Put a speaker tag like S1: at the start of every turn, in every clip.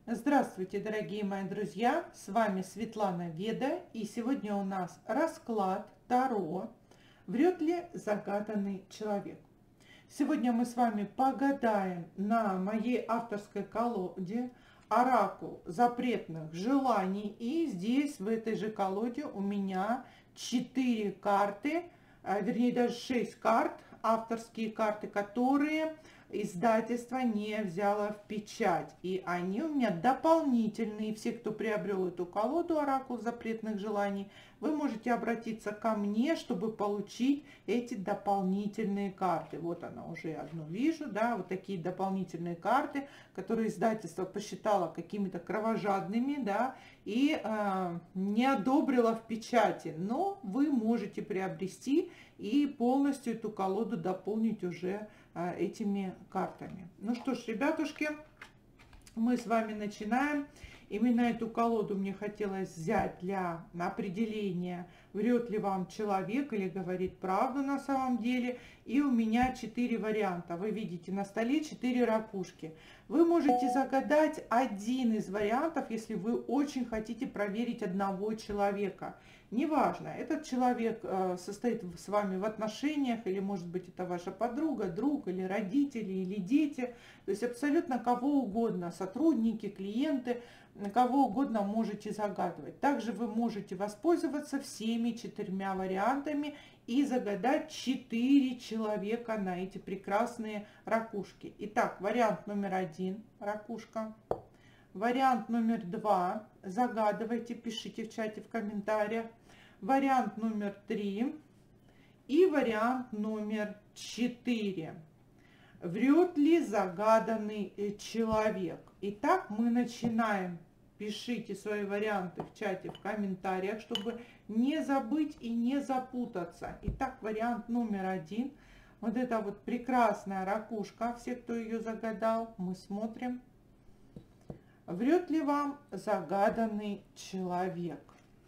S1: Здравствуйте, дорогие мои друзья! С вами Светлана Веда, и сегодня у нас расклад Таро «Врет ли загаданный человек?». Сегодня мы с вами погадаем на моей авторской колоде «Оракул запретных желаний». И здесь, в этой же колоде, у меня 4 карты, вернее даже 6 карт, авторские карты, которые издательство не взяло в печать. И они у меня дополнительные. Все, кто приобрел эту колоду «Оракул запретных желаний», вы можете обратиться ко мне, чтобы получить эти дополнительные карты. Вот она, уже одну вижу, да, вот такие дополнительные карты, которые издательство посчитало какими-то кровожадными, да, и не одобрило в печати. Но вы можете приобрести и полностью эту колоду дополнить уже этими картами. Ну что ж, ребятушки, мы с вами начинаем. Именно эту колоду мне хотелось взять для определения, врет ли вам человек или говорит правду на самом деле. И у меня 4 варианта. Вы видите на столе 4 ракушки. Вы можете загадать один из вариантов, если вы очень хотите проверить одного человека. Неважно, этот человек состоит с вами в отношениях, или может быть это ваша подруга, друг, или родители, или дети. То есть абсолютно кого угодно, сотрудники, клиенты, кого угодно можете загадывать. Также вы можете воспользоваться всеми 4 вариантами и загадать 4 человека на эти прекрасные ракушки. Итак, вариант номер 1 – ракушка. Вариант номер 2 – загадывайте, пишите в чате, в комментариях. Вариант номер 3 и вариант номер 4. Врет ли загаданный человек? Итак, мы начинаем. Пишите свои варианты в чате, в комментариях, чтобы не забыть и не запутаться. Итак, вариант номер 1. Вот эта вот прекрасная ракушка. Все, кто ее загадал, мы смотрим. Врет ли вам загаданный человек?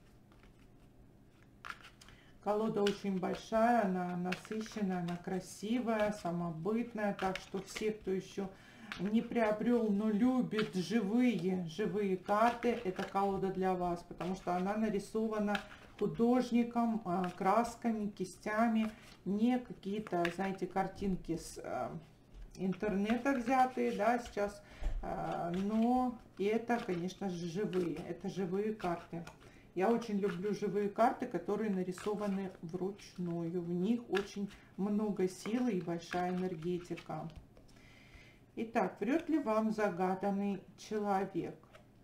S1: Колода очень большая, она насыщенная, она красивая, самобытная. Так что все, кто еще не приобрел, но любит живые карты, эта колода для вас, потому что она нарисована художником, красками, кистями, не какие-то, знаете, картинки с интернета взятые, да, сейчас, но это, конечно же, это живые карты. Я очень люблю живые карты, которые нарисованы вручную. В них очень много силы и большая энергетика. Итак, врет ли вам загаданный человек?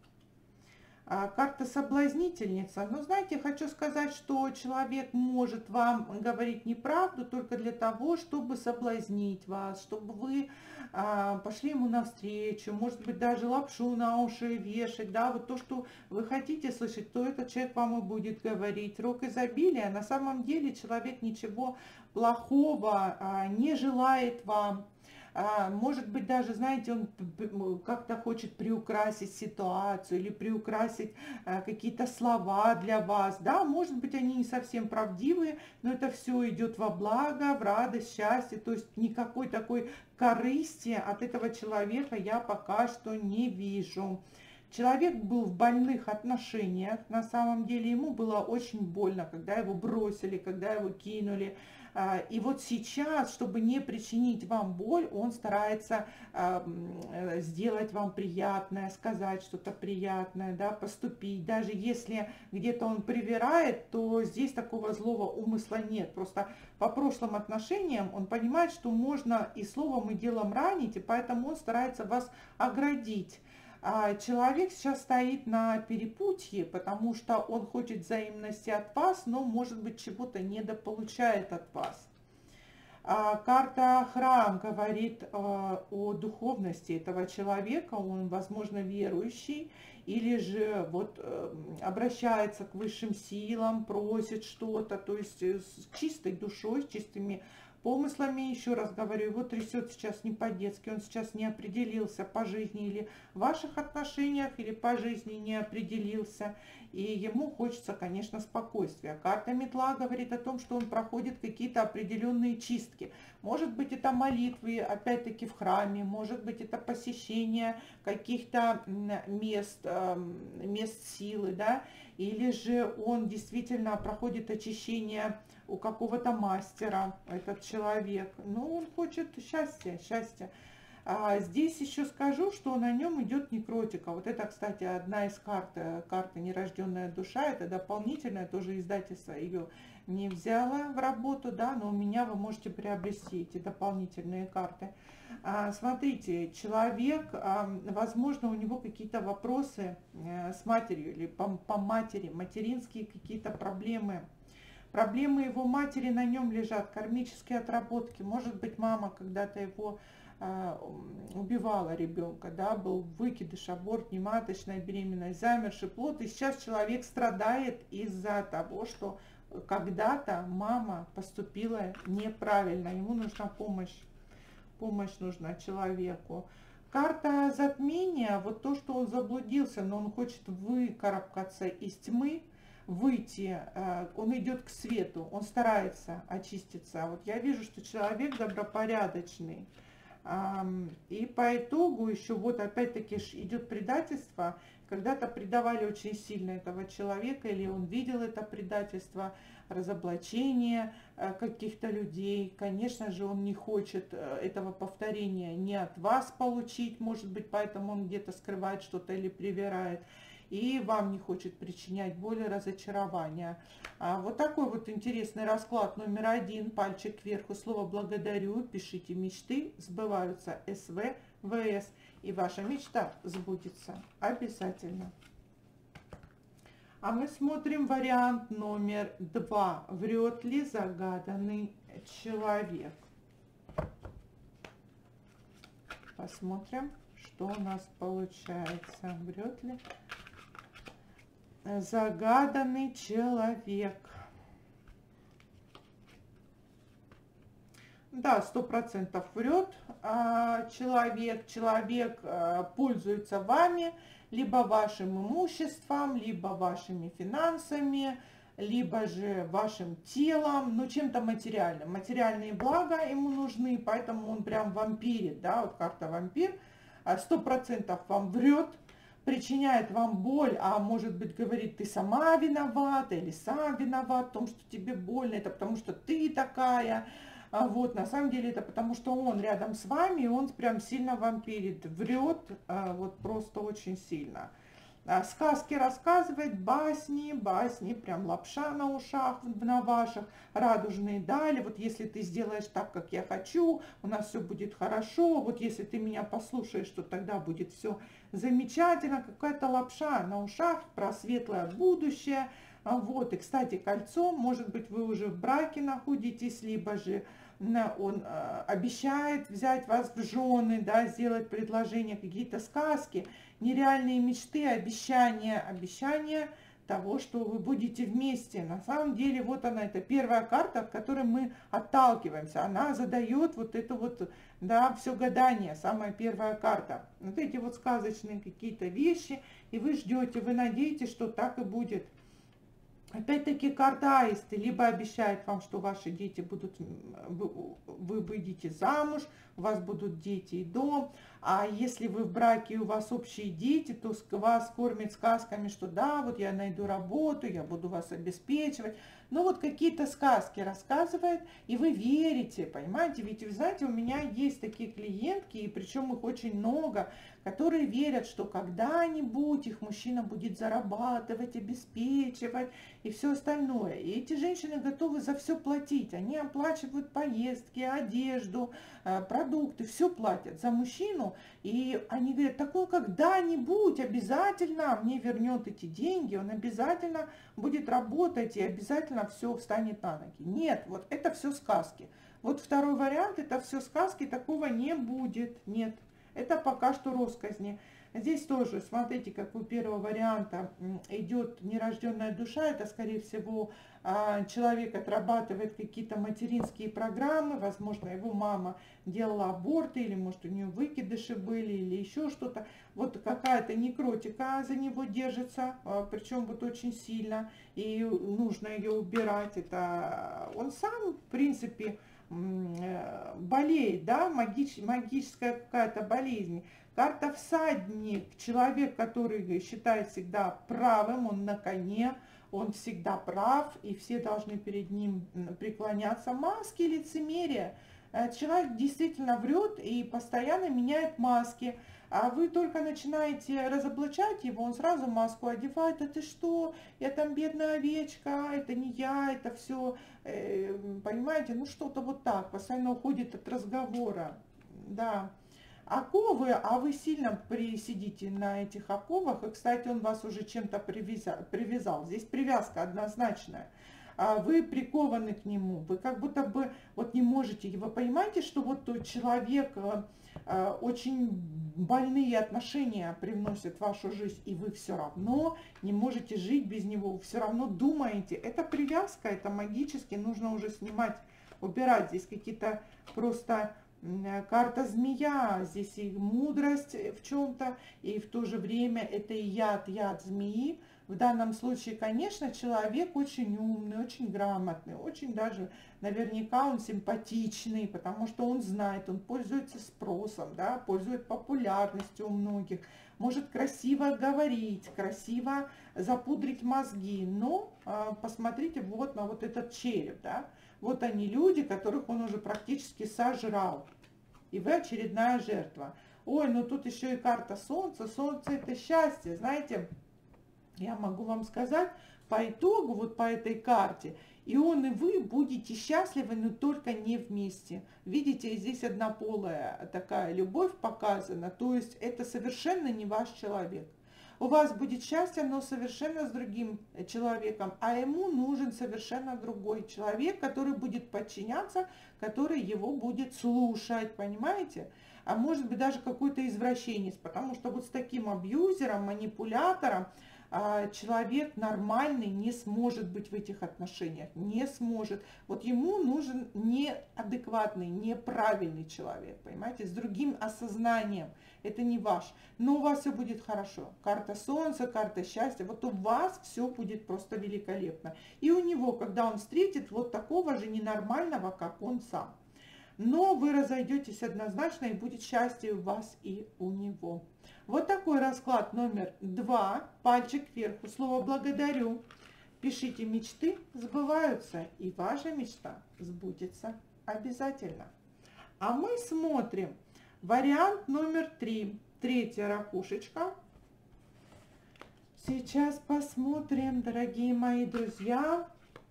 S1: Карта соблазнительница. Но знаете, хочу сказать, что человек может вам говорить неправду только для того, чтобы соблазнить вас, чтобы вы пошли ему навстречу, может быть, даже лапшу на уши вешать, да, вот то, что вы хотите слышать, то этот человек вам и будет говорить. Рок изобилия, на самом деле человек ничего плохого не желает вам. Может быть, даже, знаете, он как-то хочет приукрасить ситуацию или приукрасить какие-то слова для вас. Да, может быть, они не совсем правдивые, но это все идет во благо, в радость, счастье. То есть никакой такой корысти от этого человека я пока что не вижу. Человек был в больных отношениях, на самом деле ему было очень больно, когда его бросили, когда его кинули. И вот сейчас, чтобы не причинить вам боль, он старается сделать вам приятное, сказать что-то приятное, да, поступить. Даже если где-то он привирает, то здесь такого злого умысла нет. Просто по прошлым отношениям он понимает, что можно и словом, и делом ранить, и поэтому он старается вас оградить. Человек сейчас стоит на перепутье, потому что он хочет взаимности от вас, но, может быть, чего-то недополучает от вас. Карта Храм говорит о духовности этого человека, он, возможно, верующий, или же вот обращается к высшим силам, просит что-то, то есть с чистой душой, с чистыми помыслами, еще раз говорю, его трясет сейчас не по-детски, он сейчас не определился по жизни или в ваших отношениях, или по жизни не определился, и ему хочется, конечно, спокойствия. Карта метла говорит о том, что он проходит какие-то определенные чистки. Может быть, это молитвы, опять-таки, в храме, может быть, это посещение каких-то мест силы, да, или же он действительно проходит очищение у какого-то мастера, этот человек. Ну, он хочет счастья, счастья. Здесь еще скажу, что на нем идет некротика. Вот это, кстати, одна из карт, карта «Нерожденная душа». Это дополнительная, тоже издательство ее не взяло в работу, да, но у меня вы можете приобрести эти дополнительные карты. Смотрите, человек, возможно, у него какие-то вопросы с матерью или по матери, материнские какие-то проблемы. Проблемы его матери на нем лежат, кармические отработки. Может быть, мама когда-то его убивала ребенка, да, был выкидыш, аборт, нематочная беременность, замерший плод. И сейчас человек страдает из-за того, что когда-то мама поступила неправильно. Ему нужна помощь. Помощь нужна человеку. Карта затмения, вот то, что он заблудился, но он хочет выкарабкаться из тьмы, выйти, он идет к свету, он старается очиститься. Вот я вижу, что человек добропорядочный. И по итогу еще вот опять-таки идет предательство. Когда-то предавали очень сильно этого человека, или он видел это предательство, разоблачение каких-то людей. Конечно же, он не хочет этого повторения не от вас получить, может быть, поэтому он где-то скрывает что-то или привирает. И вам не хочет причинять боль и разочарования. Вот такой вот интересный расклад номер 1. Пальчик кверху, слово «благодарю». Пишите «мечты сбываются». СВ, ВС. И ваша мечта сбудется обязательно. А мы смотрим вариант номер 2. Врет ли загаданный человек? Посмотрим, что у нас получается. Врет ли загаданный человек? Да, 100% врет человек. Человек пользуется вами, либо вашим имуществом, либо вашими финансами, либо же вашим телом, ну чем-то материальным. Материальные блага ему нужны, поэтому он прям вампирит, да, вот карта вампир. 100% вам врет, причиняет вам боль, а может быть говорит, ты сама виновата или сам виноват в том, что тебе больно, это потому что ты такая. Вот, на самом деле это потому, что он рядом с вами, и он прям сильно вампирит, врет, вот просто очень сильно. Сказки рассказывает, басни, прям лапша на ушах, на ваших, радужные дали. Вот если ты сделаешь так, как я хочу, у нас все будет хорошо. Вот если ты меня послушаешь, то тогда будет все замечательно. Какая-то лапша на ушах про светлое будущее. Вот, и, кстати, кольцо, может быть, вы уже в браке находитесь, либо же он обещает взять вас в жены, да, сделать предложение, какие-то сказки, нереальные мечты, обещания того, что вы будете вместе. На самом деле, вот она, это первая карта, от которой мы отталкиваемся. Она задает вот это вот, да, все гадание, самая первая карта. Вот эти вот сказочные какие-то вещи, и вы ждете, вы надеетесь, что так и будет. Опять-таки карта аисты либо обещает вам, что ваши дети будут, вы выйдете замуж, у вас будут дети и дом, а если вы в браке и у вас общие дети, то вас кормят сказками, что да, вот я найду работу, я буду вас обеспечивать. Ну вот какие-то сказки рассказывает, и вы верите, понимаете, ведь вы знаете, у меня есть такие клиентки, и причем их очень много, которые верят, что когда-нибудь их мужчина будет зарабатывать, обеспечивать и все остальное. И эти женщины готовы за все платить. Они оплачивают поездки, одежду, продукты, все платят за мужчину. И они говорят, так он когда-нибудь обязательно мне вернет эти деньги, он обязательно будет работать и обязательно все встанет на ноги. Нет, вот это все сказки. Вот второй вариант, это все сказки, такого не будет. Нет. Это пока что россказни. Здесь тоже, смотрите, как у первого варианта идет нерожденная душа, это, скорее всего, человек отрабатывает какие-то материнские программы, возможно, его мама делала аборты, или, может, у нее выкидыши были, или еще что-то. Вот какая-то некротика за него держится, причем вот очень сильно, и нужно ее убирать. Это он сам, в принципе, болеет, да, магическая какая-то болезнь. Карта всадник, человек, который считает всегда правым, он на коне, он всегда прав, и все должны перед ним преклоняться. Маски, лицемерие. Человек действительно врет и постоянно меняет маски. А вы только начинаете разоблачать его, он сразу маску одевает. А ты что? Я там бедная овечка, это не я, это все, понимаете, ну что-то вот так, постоянно уходит от разговора. Да. Оковы, а вы сильно присидите на этих оковах, и, кстати, он вас уже чем-то привязал. Здесь привязка однозначная. Вы прикованы к нему, вы как будто бы вот не можете, вы понимаете, что вот тот человек очень больные отношения привносит в вашу жизнь, и вы все равно не можете жить без него, вы все равно думаете. Это привязка, это магически, нужно уже снимать, убирать. Здесь какие-то просто... Карта змея, здесь и мудрость в чем-то, и в то же время это и яд змеи. В данном случае, конечно, человек очень умный, очень грамотный, очень даже наверняка он симпатичный, потому что он знает, он пользуется спросом, да, пользуется популярностью у многих, может красиво говорить, красиво запудрить мозги, но посмотрите вот на вот этот череп, да. Вот они люди, которых он уже практически сожрал. И вы очередная жертва. Ой, ну тут еще и карта Солнца. Солнце это счастье. Знаете, я могу вам сказать, по итогу, вот по этой карте, и он, и вы будете счастливы, но только не вместе. Видите, здесь однополая такая любовь показана. То есть это совершенно не ваш человек. У вас будет счастье, но совершенно с другим человеком, а ему нужен совершенно другой человек, который будет подчиняться, который его будет слушать, понимаете? А может быть даже какой-то извращенец, потому что вот с таким абьюзером, манипулятором человек нормальный не сможет быть в этих отношениях, не сможет. Вот ему нужен неадекватный, неправильный человек, понимаете, с другим осознанием. Это не ваш, но у вас все будет хорошо. Карта Солнца, карта счастья, вот у вас все будет просто великолепно. И у него, когда он встретит вот такого же ненормального, как он сам. Но вы разойдетесь однозначно, и будет счастье у вас и у него. Вот такой расклад номер 2. Пальчик вверху. Слово благодарю. Пишите, мечты сбываются, и ваша мечта сбудется обязательно. А мы смотрим вариант номер 3. Третья ракушечка. Сейчас посмотрим, дорогие мои друзья.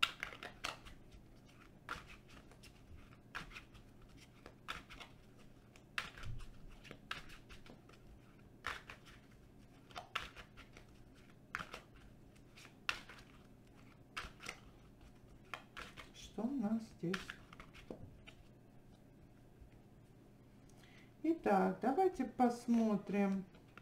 S1: Что у нас здесь? Итак, давайте посмотрим.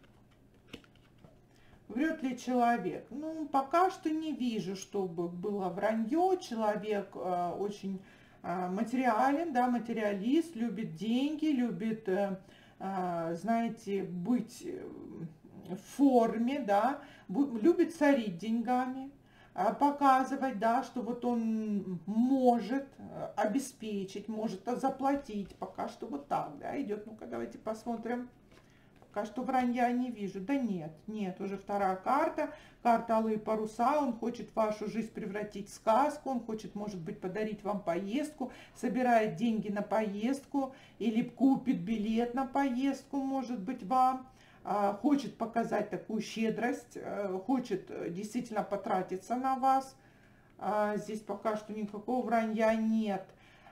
S1: Врет ли человек? Ну, пока что не вижу, чтобы было вранье. Человек очень материален, да, материалист, любит деньги, любит, знаете, быть в форме, да, любит царить деньгами, показывать, да, что вот он может обеспечить, может заплатить. Пока что вот так, да, идет. Ну-ка, давайте посмотрим. Пока что вранья не вижу. Да нет, нет, уже вторая карта. Карта алые паруса. Он хочет вашу жизнь превратить в сказку. Он хочет, может быть, подарить вам поездку. Собирает деньги на поездку. Или купит билет на поездку, может быть, вам. Хочет показать такую щедрость. Хочет действительно потратиться на вас. Здесь пока что никакого вранья нет.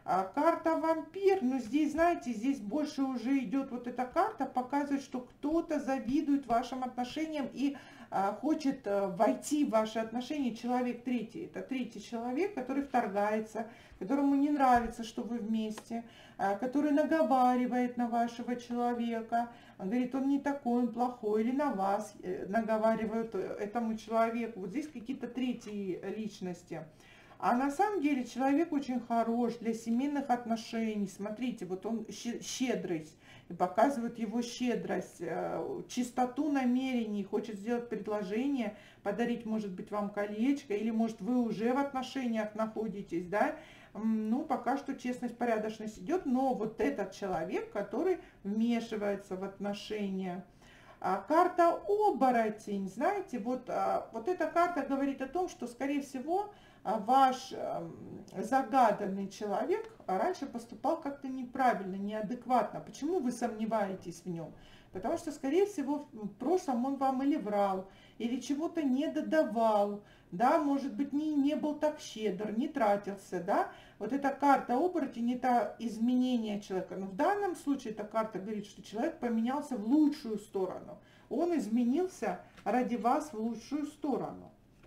S1: Карта вампир, но здесь, знаете, здесь больше уже идет вот эта карта, показывает, что кто-то завидует вашим отношениям и хочет войти в ваши отношения. Человек третий, это третий человек, который вторгается, которому не нравится, что вы вместе, который наговаривает на вашего человека, говорит, он не такой, он плохой, или на вас наговаривают этому человеку. Вот здесь какие-то третьи личности. А на самом деле человек очень хорош для семейных отношений. Смотрите, вот он щедрость, и показывает его щедрость, чистоту намерений, хочет сделать предложение, подарить, может быть, вам колечко, или, может, вы уже в отношениях находитесь, да. Ну, пока что честность, порядочность идет, но вот этот человек, который вмешивается в отношения. Карта оборотень, знаете, вот эта карта говорит о том, что, скорее всего, ваш загаданный человек раньше поступал как-то неправильно, неадекватно. Почему вы сомневаетесь в нем? Потому что, скорее всего, в прошлом он вам или врал, или чего-то не додавал, да, может быть, не был так щедр, не тратился, да. Вот эта карта оборотень – это изменение человека. Но в данном случае эта карта говорит, что человек поменялся в лучшую сторону. Он изменился ради вас в лучшую сторону.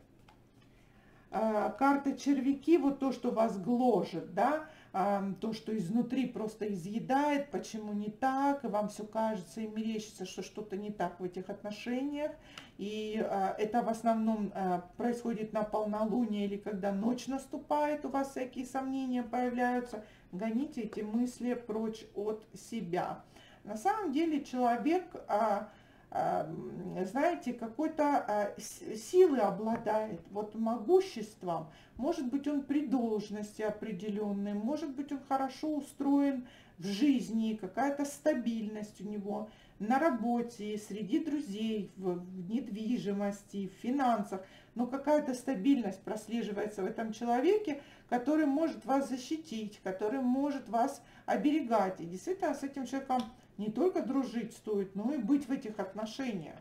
S1: Карта червяки, вот то, что вас гложет, да, то, что изнутри просто изъедает, почему не так, и вам все кажется и мерещится, что что-то не так в этих отношениях. И это в основном происходит на полнолуние или когда ночь наступает, у вас всякие сомнения появляются. Гоните эти мысли прочь от себя. На самом деле человек... знаете, какой-то силы обладает, вот могуществом. Может быть, он при должности определенной, может быть, он хорошо устроен в жизни, какая-то стабильность у него на работе, среди друзей, в недвижимости, в финансах. Но какая-то стабильность прослеживается в этом человеке, который может вас защитить, который может вас оберегать. И действительно с этим человеком не только дружить стоит, но и быть в этих отношениях.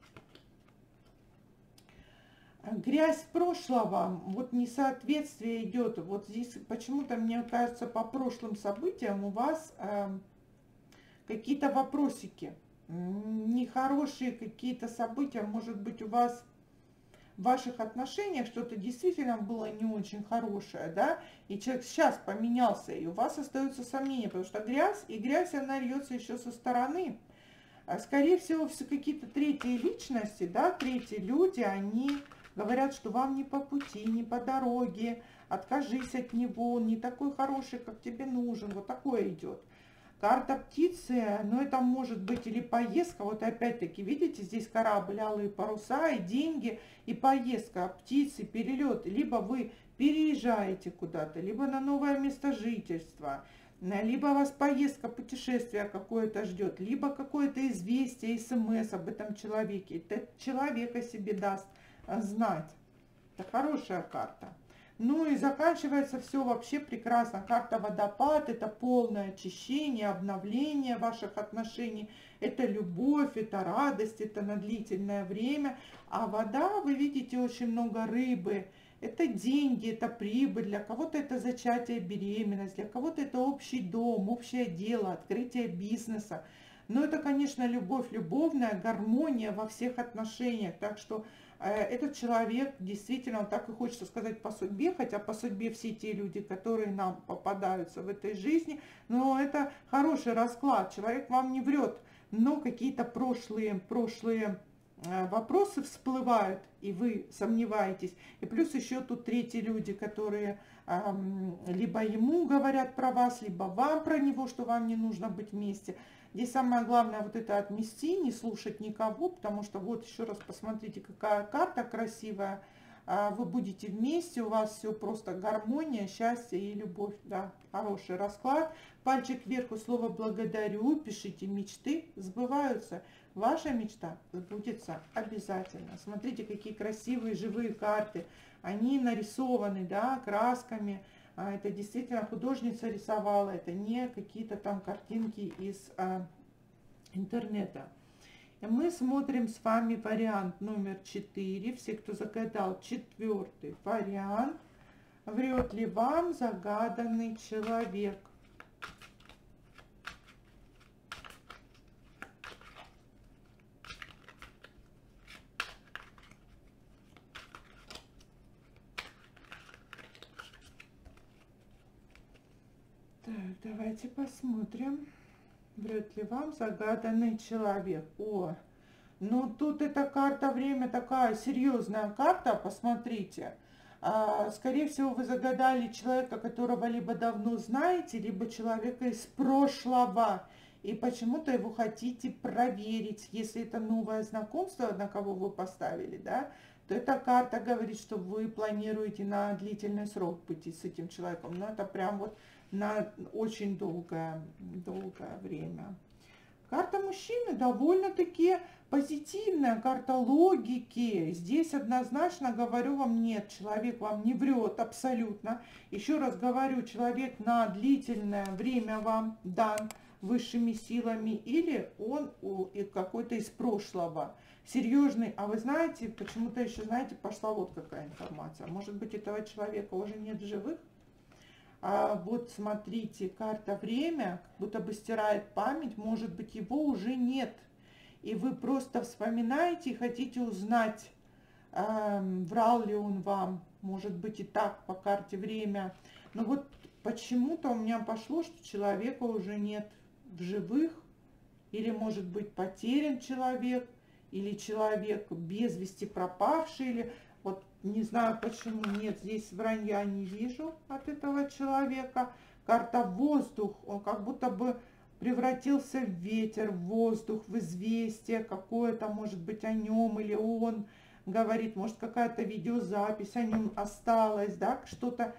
S1: Грязь прошлого, вот несоответствие идет. Вот здесь почему-то, мне кажется, по прошлым событиям у вас какие-то вопросики, нехорошие какие-то события, может быть, у вас в ваших отношениях что-то действительно было не очень хорошее, да, и человек сейчас поменялся, и у вас остаются сомнения, потому что грязь, она льется еще со стороны. Скорее всего, все какие-то третьи личности, да, третьи люди, они говорят, что вам не по пути, не по дороге, откажись от него, он не такой хороший, как тебе нужен, вот такое идет. Карта птицы, но это может быть или поездка, вот опять-таки, видите, здесь корабль, алые паруса и деньги, и поездка, птицы, перелет, либо вы переезжаете куда-то, либо на новое место жительства, либо вас поездка, путешествие какое-то ждет, либо какое-то известие, СМС об этом человеке, этот человек о себе даст знать. Это хорошая карта. Ну и заканчивается все вообще прекрасно. Карта водопад – это полное очищение, обновление ваших отношений. Это любовь, это радость, это на длительное время. А вода, вы видите, очень много рыбы. Это деньги, это прибыль. Для кого-то это зачатие, беременность. Для кого-то это общий дом, общее дело, открытие бизнеса. Но это, конечно, любовь, любовная гармония во всех отношениях. Так что этот человек действительно, он так и хочется сказать по судьбе, хотя по судьбе все те люди, которые нам попадаются в этой жизни, но это хороший расклад, человек вам не врет, но какие-то прошлые вопросы всплывают, и вы сомневаетесь. И плюс еще тут третьи люди, которые либо ему говорят про вас, либо вам про него, что вам не нужно быть вместе. Здесь самое главное вот это отмести, не слушать никого, потому что вот еще раз посмотрите, какая карта красивая. Вы будете вместе, у вас все просто гармония, счастье и любовь. Да, хороший расклад. Пальчик вверху, слово благодарю, пишите мечты, сбываются. Ваша мечта сбудется обязательно. Смотрите, какие красивые живые карты. Они нарисованы, да, красками. Это действительно художница рисовала, это не какие-то там картинки из интернета. И мы смотрим с вами вариант номер 4. Все, кто загадал четвертый вариант. Врет ли вам загаданный человек? Так, давайте посмотрим. Врет ли вам загаданный человек? О, ну тут эта карта время такая серьезная карта, посмотрите. Скорее всего, вы загадали человека, которого либо давно знаете, либо человека из прошлого. И почему-то его хотите проверить. Если это новое знакомство, на кого вы поставили, да, то эта карта говорит, что вы планируете на длительный срок быть с этим человеком. Но это прям вот на очень долгое время. Карта мужчины довольно-таки позитивная, карта логики. Здесь однозначно говорю вам, нет, человек вам не врет абсолютно. Еще раз говорю, человек на длительное время вам дан высшими силами, или он какой-то из прошлого. Серьезный, а вы знаете, почему-то еще, знаете, пошла вот какая информация. Может быть, этого человека уже нет в живых? Вот смотрите, карта время, как будто бы стирает память, может быть, его уже нет. И вы просто вспоминаете и хотите узнать, врал ли он вам. Может быть и так по карте время. Но вот почему-то у меня пошло, что человека уже нет в живых. Или может быть потерян человек, или человек без вести пропавший, или вот не знаю почему нет, здесь вранья не вижу от этого человека. Карта воздух, он как будто бы превратился в ветер, в воздух, в известие какое-то, может быть, о нем, или он говорит, может, какая-то видеозапись о нем осталась, да, что-то,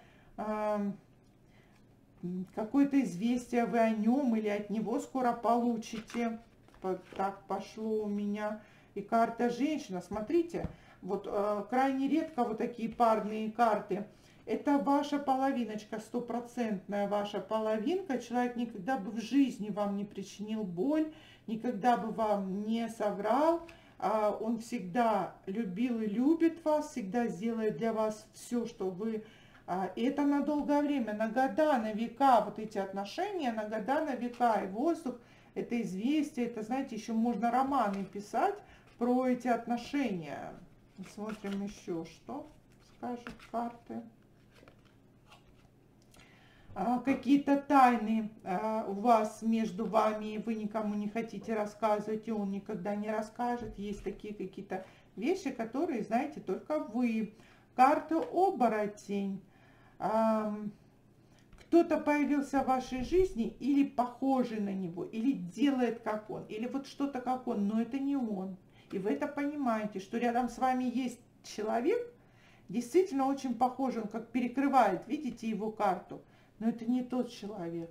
S1: какое-то известие вы о нем или от него скоро получите. Так пошло у меня. И карта женщина, смотрите, вот крайне редко вот такие парные карты. Это ваша половиночка, стопроцентная ваша половинка. Человек никогда бы в жизни вам не причинил боль, никогда бы вам не соврал. Он всегда любил и любит вас, всегда сделает для вас все, что вы... И это на долгое время, на года, на века, вот эти отношения, на года, на века. И воздух, это известие, это, знаете, еще можно романы писать про эти отношения. Смотрим еще, что скажут карты. Какие-то тайны у вас между вами, вы никому не хотите рассказывать, и он никогда не расскажет. Есть такие какие-то вещи, которые знаете только вы. Карта оборотень. Кто-то появился в вашей жизни или похожий на него, или делает как он, или вот что-то как он, но это не он. И вы это понимаете, что рядом с вами есть человек, действительно очень похожий, он как перекрывает, видите его карту, но это не тот человек.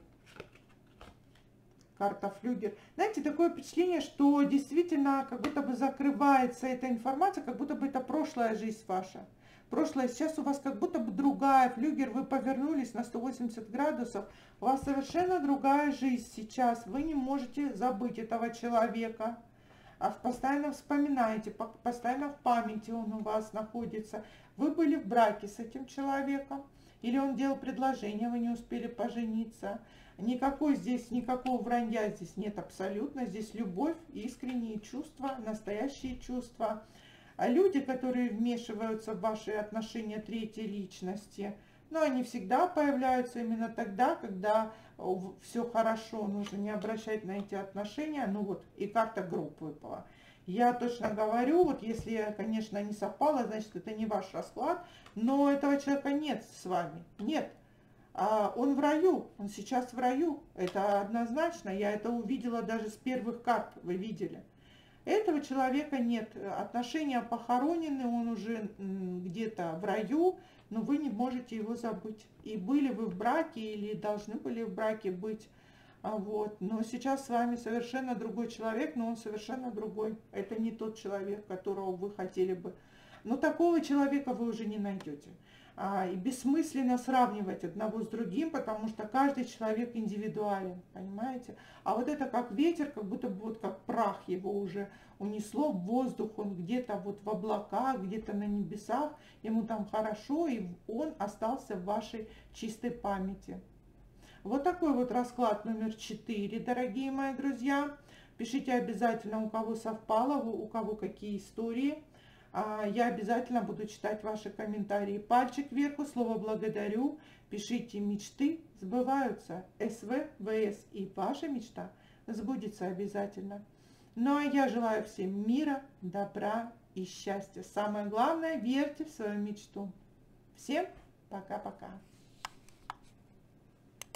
S1: Карта флюгер. Знаете, такое впечатление, что действительно как будто бы закрывается эта информация, как будто бы это прошлая жизнь ваша. Прошлое, сейчас у вас как будто бы другая. Флюгер, вы повернулись на 180 градусов. У вас совершенно другая жизнь сейчас. Вы не можете забыть этого человека. Постоянно вспоминаете, постоянно в памяти он у вас находится. Вы были в браке с этим человеком. Или он делал предложение, вы не успели пожениться. Никакого вранья здесь нет абсолютно. Здесь любовь, искренние чувства, настоящие чувства. А люди, которые вмешиваются в ваши отношения третьей личности, но они всегда появляются именно тогда, когда все хорошо, нужно не обращать на эти отношения. Ну вот, и карта групп выпала. Я точно говорю, вот если, конечно, не совпало, значит, это не ваш расклад, но этого человека нет с вами, нет. Он в раю, он сейчас в раю, это однозначно, я это увидела даже с первых карт, вы видели. Этого человека нет, отношения похоронены, он уже где-то в раю, но вы не можете его забыть. И были вы в браке или должны были в браке быть, вот. Но сейчас с вами совершенно другой человек, но он совершенно другой. Это не тот человек, которого вы хотели бы Но такого человека вы уже не найдете. И бессмысленно сравнивать одного с другим, потому что каждый человек индивидуален, понимаете? А вот это как ветер, как будто бы вот как прах его уже унесло в воздух, он где-то вот в облаках, где-то на небесах, ему там хорошо, и он остался в вашей чистой памяти. Вот такой вот расклад номер 4, дорогие мои друзья. Пишите обязательно, у кого совпало, у кого какие истории. Я обязательно буду читать ваши комментарии. Пальчик вверху, слово благодарю. Пишите, мечты сбываются. СВ, ВС и ваша мечта сбудется обязательно. Ну а я желаю всем мира, добра и счастья. Самое главное, верьте в свою мечту. Всем пока-пока.